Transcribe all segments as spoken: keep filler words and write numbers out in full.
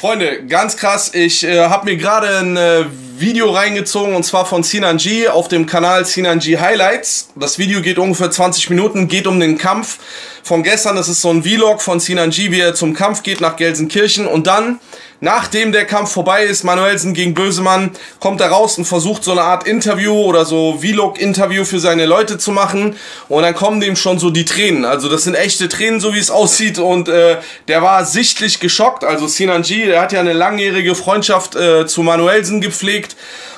Freunde, ganz krass, ich äh, habe mir gerade ein äh, Video reingezogen und zwar von Sinan G auf dem Kanal Sinan G Highlights. Das Video geht ungefähr zwanzig Minuten, geht um den Kampf von gestern. Das ist so ein Vlog von Sinan G, wie er zum Kampf geht nach Gelsenkirchen. Und dann, nachdem der Kampf vorbei ist, Manuelsen gegen Bösemann, kommt er raus und versucht so eine Art Interview oder so Vlog-Interview für seine Leute zu machen. Und dann kommen dem schon so die Tränen. Also das sind echte Tränen, so wie es aussieht. Und äh, der war sichtlich geschockt. Also Sinan G, der hat ja eine langjährige Freundschaft äh, zu Manuelsen gepflegt.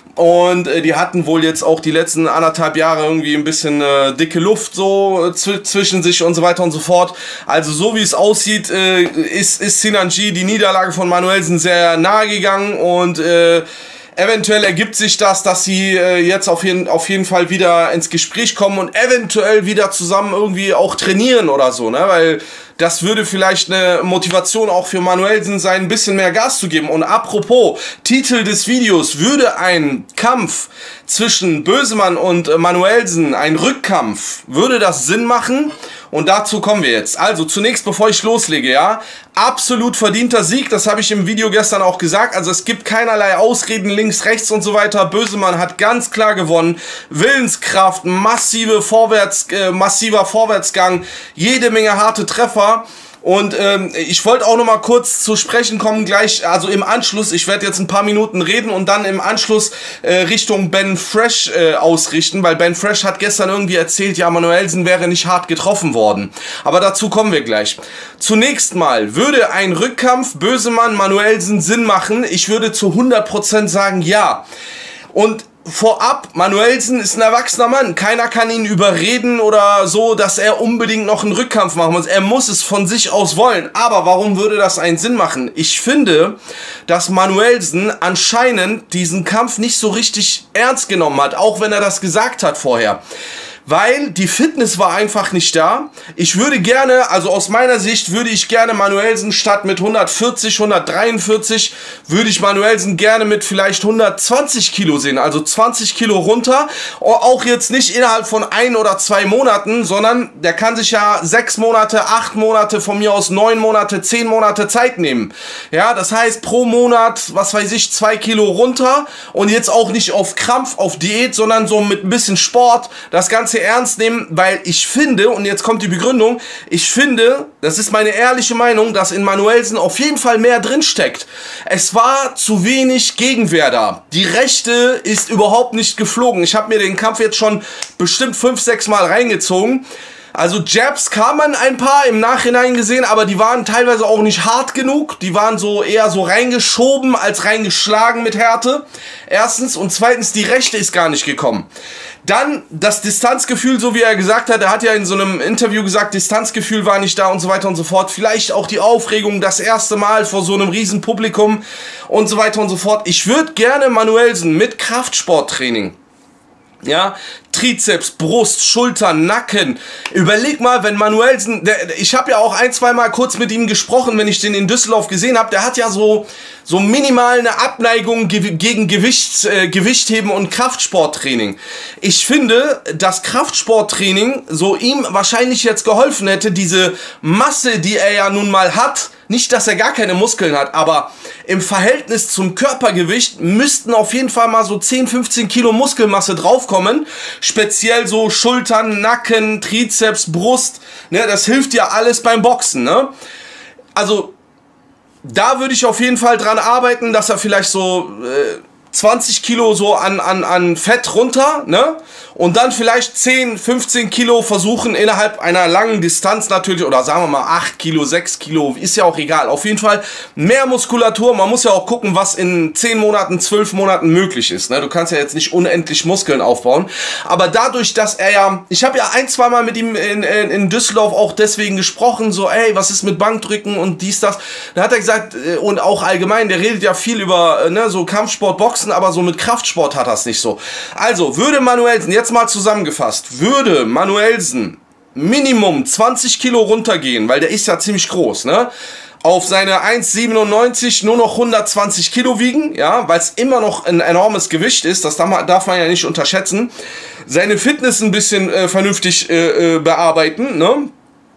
Und äh, die hatten wohl jetzt auch die letzten anderthalb Jahre irgendwie ein bisschen äh, dicke Luft so äh, zw zwischen sich und so weiter und so fort. Also so wie es aussieht, äh, ist, ist Sinan G die Niederlage von Manuelsen sehr nahe gegangen und äh, eventuell ergibt sich das, dass sie äh, jetzt auf jeden, auf jeden Fall wieder ins Gespräch kommen und eventuell wieder zusammen irgendwie auch trainieren oder so, ne? Weil das würde vielleicht eine Motivation auch für Manuelsen sein, ein bisschen mehr Gas zu geben. Und apropos, Titel des Videos: Würde ein Kampf zwischen Bösemann und Manuelsen, ein Rückkampf, würde das Sinn machen? Und dazu kommen wir jetzt. Also zunächst, bevor ich loslege, ja, absolut verdienter Sieg, das habe ich im Video gestern auch gesagt. Also es gibt keinerlei Ausreden links, rechts und so weiter. Bösemann hat ganz klar gewonnen. Willenskraft, massive Vorwärts, äh, massiver Vorwärtsgang, jede Menge harte Treffer. Und ähm, ich wollte auch noch mal kurz zu sprechen kommen, gleich, also im Anschluss, ich werde jetzt ein paar Minuten reden und dann im Anschluss äh, Richtung Ben Fresh äh, ausrichten, weil Ben Fresh hat gestern irgendwie erzählt, ja, Manuelsen wäre nicht hart getroffen worden. Aber dazu kommen wir gleich. Zunächst mal, würde ein Rückkampf Bösemann Manuelsen Sinn machen? Ich würde zu hundert Prozent sagen, ja. Und vorab, Manuelsen ist ein erwachsener Mann. Keiner kann ihn überreden oder so, dass er unbedingt noch einen Rückkampf machen muss. Er muss es von sich aus wollen. Aber warum würde das einen Sinn machen? Ich finde, dass Manuelsen anscheinend diesen Kampf nicht so richtig ernst genommen hat, auch wenn er das gesagt hat vorher. Weil die Fitness war einfach nicht da. Ich würde gerne, also aus meiner Sicht würde ich gerne Manuelsen statt mit hundertvierzig, hundertdreiundvierzig, würde ich Manuelsen gerne mit vielleicht hundertzwanzig Kilo sehen. Also zwanzig Kilo runter. Auch jetzt nicht innerhalb von ein oder zwei Monaten, sondern der kann sich ja sechs Monate, acht Monate, von mir aus neun Monate, zehn Monate Zeit nehmen. Ja, das heißt pro Monat, was weiß ich, zwei Kilo runter und jetzt auch nicht auf Krampf, auf Diät, sondern so mit ein bisschen Sport, das Ganze ernst nehmen, weil ich finde, und jetzt kommt die Begründung, ich finde, das ist meine ehrliche Meinung, dass in Manuelsen auf jeden Fall mehr drin steckt. Es war zu wenig Gegenwehr da. Die Rechte ist überhaupt nicht geflogen. Ich habe mir den Kampf jetzt schon bestimmt fünf, sechs Mal reingezogen. Also Jabs kam man ein paar im Nachhinein gesehen, aber die waren teilweise auch nicht hart genug. Die waren so eher so reingeschoben als reingeschlagen mit Härte. Erstens. Und zweitens, die Rechte ist gar nicht gekommen. Dann das Distanzgefühl, so wie er gesagt hat, er hat ja in so einem Interview gesagt, Distanzgefühl war nicht da und so weiter und so fort. Vielleicht auch die Aufregung, das erste Mal vor so einem riesen Publikum und so weiter und so fort. Ich würde gerne Manuelsen mit Kraftsporttraining, ja, Trizeps, Brust, Schultern, Nacken. Überleg mal, wenn Manuelsen, der, ich habe ja auch ein, zwei Mal kurz mit ihm gesprochen, wenn ich den in Düsseldorf gesehen habe, der hat ja so so minimal eine Abneigung ge gegen Gewichts, äh, Gewichtheben und Kraftsporttraining. Ich finde, dass Kraftsporttraining so ihm wahrscheinlich jetzt geholfen hätte, diese Masse, die er ja nun mal hat, nicht, dass er gar keine Muskeln hat, aber im Verhältnis zum Körpergewicht müssten auf jeden Fall mal so zehn, fünfzehn Kilo Muskelmasse draufkommen. Speziell so Schultern, Nacken, Trizeps, Brust. Ne, das hilft ja alles beim Boxen. Ne? Also da würde ich auf jeden Fall dran arbeiten, dass er vielleicht so äh, zwanzig Kilo so an, an, an Fett runter, ne? Und dann vielleicht zehn, fünfzehn Kilo versuchen innerhalb einer langen Distanz natürlich, oder sagen wir mal acht Kilo, sechs Kilo, ist ja auch egal. Auf jeden Fall mehr Muskulatur. Man muss ja auch gucken, was in zehn Monaten, zwölf Monaten möglich ist, ne? Du kannst ja jetzt nicht unendlich Muskeln aufbauen. Aber dadurch, dass er ja, ich habe ja ein, zwei Mal mit ihm in, in, in Düsseldorf auch deswegen gesprochen, so, ey, was ist mit Bankdrücken und dies, das. Da hat er gesagt, und auch allgemein, der redet ja viel über, ne, so Kampfsport, Boxen, aber so mit Kraftsport hat er es nicht so. Also, würde Manuelsen, jetzt mal zusammengefasst, würde Manuelsen Minimum zwanzig Kilo runtergehen, weil der ist ja ziemlich groß, ne? Auf seine eins siebenundneunzig nur noch hundertzwanzig Kilo wiegen, ja, weil es immer noch ein enormes Gewicht ist, das darf man ja nicht unterschätzen. Seine Fitness ein bisschen äh, vernünftig äh, bearbeiten, ne?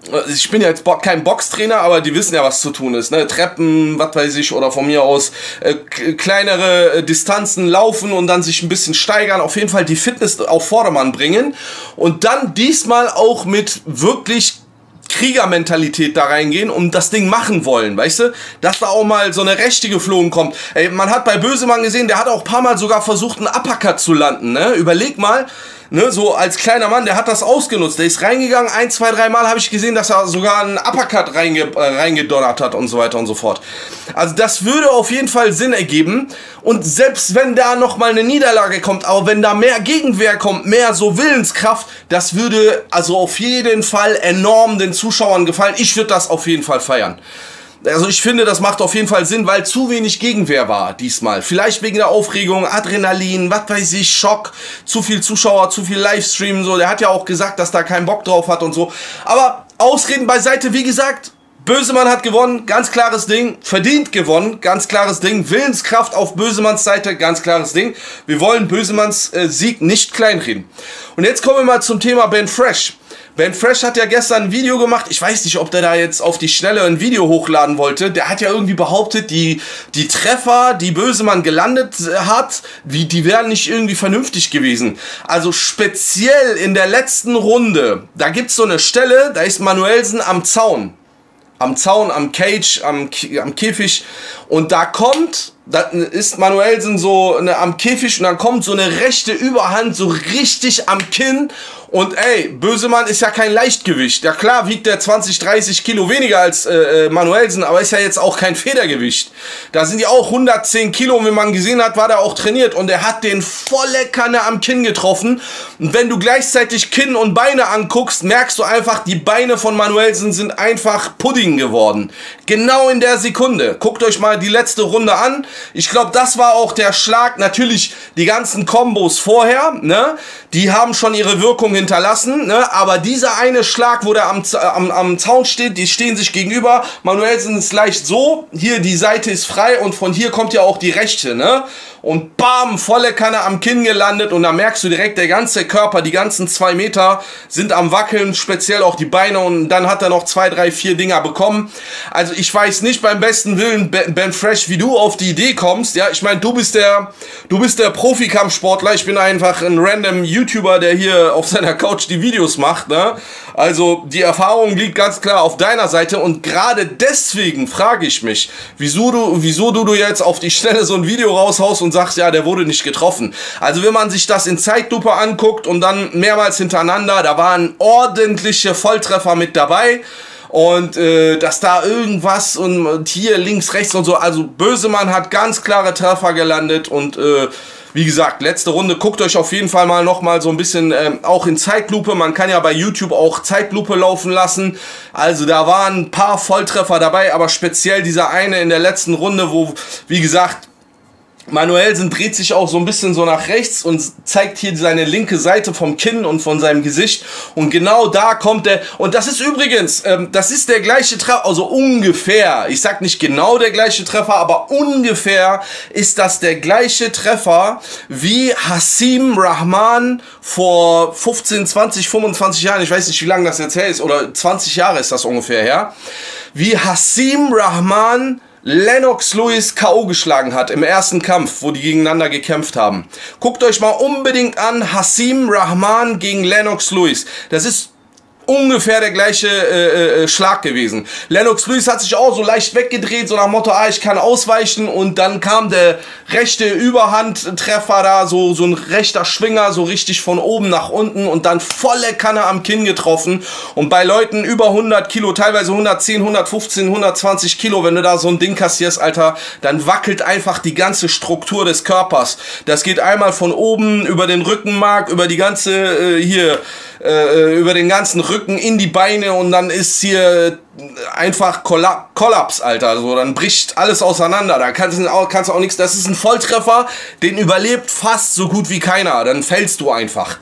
ich bin ja jetzt kein Boxtrainer, aber die wissen ja, was zu tun ist, ne? Treppen, was weiß ich, oder von mir aus äh, kleinere äh, Distanzen laufen und dann sich ein bisschen steigern, auf jeden Fall die Fitness auf Vordermann bringen und dann diesmal auch mit wirklich Kriegermentalität da reingehen und das Ding machen wollen, weißt du? Dass da auch mal so eine Rechte geflogen kommt. Ey, man hat bei Bösemann gesehen, der hat auch ein paar Mal sogar versucht, einen Uppercut zu landen, ne? Überleg mal, ne, so als kleiner Mann, der hat das ausgenutzt. Der ist reingegangen, ein, zwei, drei Mal habe ich gesehen, dass er sogar einen Uppercut reinge, äh, reingedonnert hat und so weiter und so fort. Also das würde auf jeden Fall Sinn ergeben. Und selbst wenn da nochmal eine Niederlage kommt, aber wenn da mehr Gegenwehr kommt, mehr so Willenskraft, das würde also auf jeden Fall enorm den Zuschauern gefallen. Ich würde das auf jeden Fall feiern. Also ich finde, das macht auf jeden Fall Sinn, weil zu wenig Gegenwehr war diesmal. Vielleicht wegen der Aufregung, Adrenalin, was weiß ich, Schock, zu viel Zuschauer, zu viel Livestream, so. Der hat ja auch gesagt, dass da keinen Bock drauf hat und so. Aber Ausreden beiseite, wie gesagt, Bösemann hat gewonnen, ganz klares Ding, verdient gewonnen, ganz klares Ding, Willenskraft auf Bösemanns Seite, ganz klares Ding. Wir wollen Bösemanns äh, Sieg nicht kleinreden. Und jetzt kommen wir mal zum Thema Ben Fresh. Ben Fresh hat ja gestern ein Video gemacht, ich weiß nicht, ob der da jetzt auf die Schnelle ein Video hochladen wollte, der hat ja irgendwie behauptet, die, die Treffer, die Bösemann gelandet hat, die, die wären nicht irgendwie vernünftig gewesen. Also speziell in der letzten Runde, da gibt's so eine Stelle, da ist Manuelsen am Zaun. Am Zaun, am Cage, am, am Käfig und da kommt, da ist Manuelsen so ne, am Käfig und dann kommt so eine rechte Überhand so richtig am Kinn und ey, Bösemann ist ja kein Leichtgewicht. Ja klar wiegt der zwanzig, dreißig Kilo weniger als äh, Manuelsen, aber ist ja jetzt auch kein Federgewicht. Da sind ja auch hundertzehn Kilo und wie man gesehen hat, war der auch trainiert und er hat den volle Kanne am Kinn getroffen und wenn du gleichzeitig Kinn und Beine anguckst, merkst du einfach, die Beine von Manuelsen sind einfach Pudding geworden. Genau in der Sekunde. Guckt euch mal die letzte Runde an. Ich glaube, das war auch der Schlag. Natürlich die ganzen Kombos vorher, ne? Die haben schon ihre Wirkung hinterlassen, ne? Aber dieser eine Schlag, wo der am, am, am Zaun steht, die stehen sich gegenüber. Manuelsen ist leicht so. Hier, die Seite ist frei und von hier kommt ja auch die rechte, ne? Und bam, volle Kanne am Kinn gelandet und da merkst du direkt, der ganze Körper, die ganzen zwei Meter sind am Wackeln, speziell auch die Beine und dann hat er noch zwei, drei, vier Dinger bekommen. Also ich weiß nicht beim besten Willen, Ben Fresh, wie du auf die Idee kommst. Ja, ich meine, du bist der, du bist der Profikampfsportler, ich bin einfach ein random YouTuber, der hier auf seiner Couch die Videos macht, ne? Also die Erfahrung liegt ganz klar auf deiner Seite und gerade deswegen frage ich mich, wieso du, wieso du, du jetzt auf die Schnelle so ein Video raushaust und sagst, ja, der wurde nicht getroffen. Also wenn man sich das in Zeitlupe anguckt und dann mehrmals hintereinander, da waren ordentliche Volltreffer mit dabei. Und äh, dass da irgendwas und, und hier links, rechts und so, also Bösemann hat ganz klare Treffer gelandet und äh, wie gesagt, letzte Runde, guckt euch auf jeden Fall mal nochmal so ein bisschen ähm, auch in Zeitlupe, man kann ja bei YouTube auch Zeitlupe laufen lassen, also da waren ein paar Volltreffer dabei, aber speziell dieser eine in der letzten Runde, wo, wie gesagt, Manuelsen dreht sich auch so ein bisschen so nach rechts und zeigt hier seine linke Seite vom Kinn und von seinem Gesicht und genau da kommt der, und das ist übrigens, ähm, das ist der gleiche Treffer, also ungefähr, ich sag nicht genau der gleiche Treffer, aber ungefähr ist das der gleiche Treffer wie Hasim Rahman vor fünfzehn, zwanzig, fünfundzwanzig Jahren, ich weiß nicht wie lange das jetzt her ist, oder zwanzig Jahre ist das ungefähr her, wie Hasim Rahman Lennox Lewis K O geschlagen hat im ersten Kampf, wo die gegeneinander gekämpft haben. Guckt euch mal unbedingt an, Hasim Rahman gegen Lennox Lewis. Das ist ungefähr der gleiche äh, äh, Schlag gewesen. Lennox Lewis hat sich auch so leicht weggedreht, so nach dem Motto, ah, ich kann ausweichen und dann kam der rechte Überhandtreffer da, so, so ein rechter Schwinger, so richtig von oben nach unten und dann volle Kanne am Kinn getroffen und bei Leuten über hundert Kilo, teilweise hundertzehn, hundertfünfzehn, hundertzwanzig Kilo, wenn du da so ein Ding kassierst, Alter, dann wackelt einfach die ganze Struktur des Körpers. Das geht einmal von oben über den Rückenmark, über die ganze, äh, hier, äh, über den ganzen Rücken in die Beine und dann ist hier einfach Kolla Kollaps, Alter. So, dann bricht alles auseinander. Da kannst du auch, kannst du auch nichts. Das ist ein Volltreffer, den überlebt fast so gut wie keiner. Dann fällst du einfach.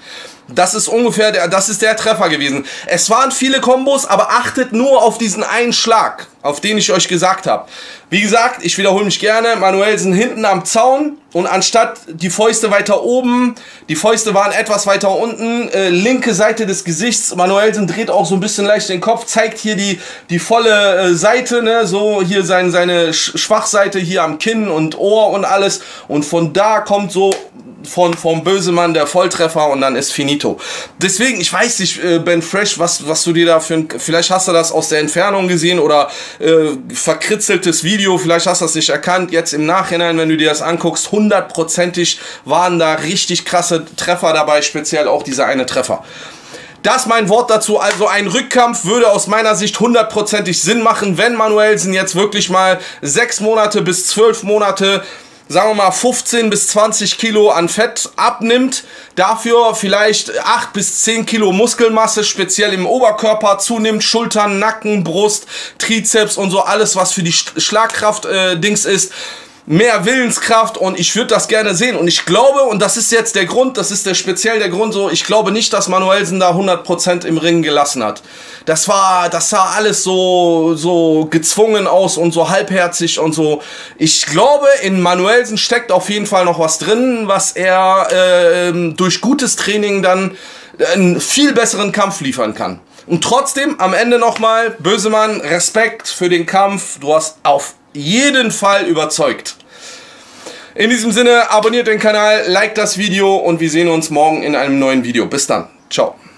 Das ist ungefähr der, das ist der Treffer gewesen. Es waren viele Kombos, aber achtet nur auf diesen einen Schlag, auf den ich euch gesagt habe. Wie gesagt, ich wiederhole mich gerne, Manuelsen hinten am Zaun und anstatt die Fäuste weiter oben, die Fäuste waren etwas weiter unten, äh, linke Seite des Gesichts, Manuelsen dreht auch so ein bisschen leicht den Kopf, zeigt hier die, die volle äh, Seite, ne? So hier sein, seine Schwachseite hier am Kinn und Ohr und alles, und von da kommt so von vom Bösemann der Volltreffer und dann ist finito. Deswegen, ich weiß nicht, äh, Ben Fresh, was, was du dir da für ein, vielleicht hast du das aus der Entfernung gesehen oder äh, verkritzeltes Video, vielleicht hast du das nicht erkannt, jetzt im Nachhinein, wenn du dir das anguckst, hundertprozentig waren da richtig krasse Treffer dabei, speziell auch dieser eine Treffer. Das mein Wort dazu, also ein Rückkampf würde aus meiner Sicht hundertprozentig Sinn machen, wenn Manuelsen jetzt wirklich mal sechs Monate bis zwölf Monate, sagen wir mal fünfzehn bis zwanzig Kilo an Fett abnimmt, dafür vielleicht acht bis zehn Kilo Muskelmasse, speziell im Oberkörper zunimmt, Schultern, Nacken, Brust, Trizeps und so, alles was für die Schlagkraft äh, Dings ist. Mehr Willenskraft, und ich würde das gerne sehen, und ich glaube, und das ist jetzt der Grund, das ist der speziell der Grund so, ich glaube nicht, dass Manuelsen da hundert Prozent im Ring gelassen hat. Das war, das sah alles so, so gezwungen aus und so halbherzig und so. Ich glaube, in Manuelsen steckt auf jeden Fall noch was drin, was er äh, durch gutes Training dann einen viel besseren Kampf liefern kann. Und trotzdem, am Ende nochmal, Bösemann, Respekt für den Kampf, du hast auf jeden Fall überzeugt. In diesem Sinne, abonniert den Kanal, liked das Video und wir sehen uns morgen in einem neuen Video. Bis dann. Ciao.